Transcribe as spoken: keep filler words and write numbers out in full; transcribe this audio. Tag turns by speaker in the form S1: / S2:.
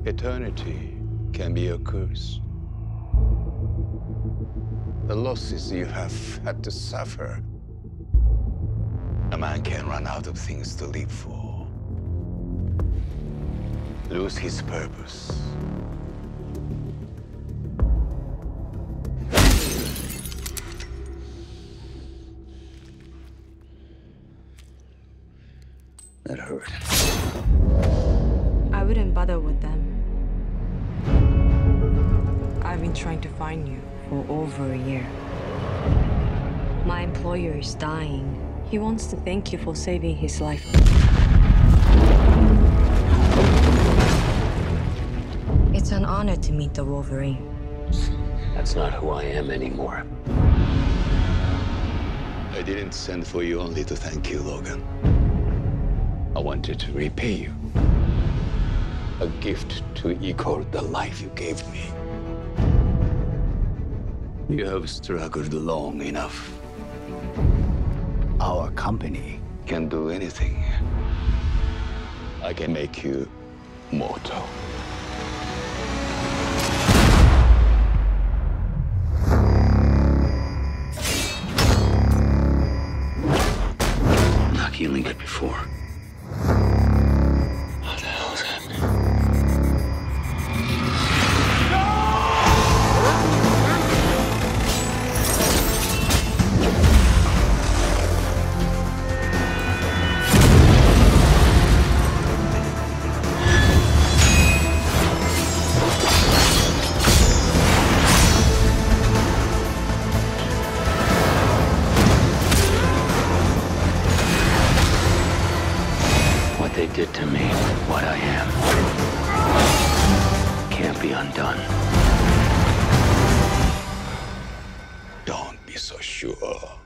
S1: Eternity can be a curse. The losses you have had to suffer. A man can run out of things to live for. Lose his purpose. That hurt.
S2: I wouldn't bother with them. I've been trying to find you for over a year. My employer is dying. He wants to thank you for saving his life. It's an honor to meet the Wolverine.
S1: That's not who I am anymore. I didn't send for you only to thank you, Logan. I wanted to repay you. A gift to equal the life you gave me. You have struggled long enough. Our company can do anything. I can make you mortal. I'm not healing it before. What the hell is happening? What they did to me, what I am, can't be undone. Don't be so sure.